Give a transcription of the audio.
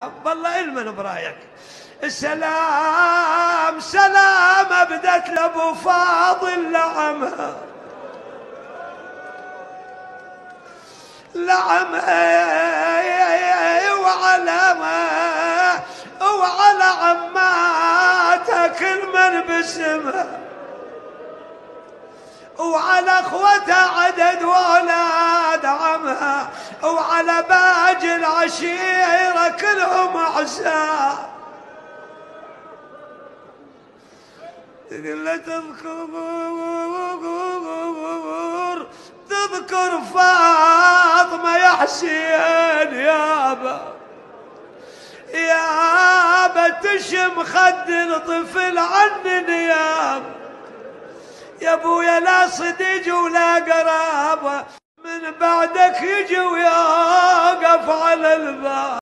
بالله المن برايك. السلام سلام ابدت لابو فاضل لعمها وعلى عماتك المن باسمها وعلى اخوتها عدد واولاد عمها وعلى باقي العشيره كلهم اعزاء. تقول تذكر فاطمه يا حسين يابا تشم خد الطفل عنن يا ابويا لا صديق ولا قرابه من بعدك يجي ويوقف على الباب.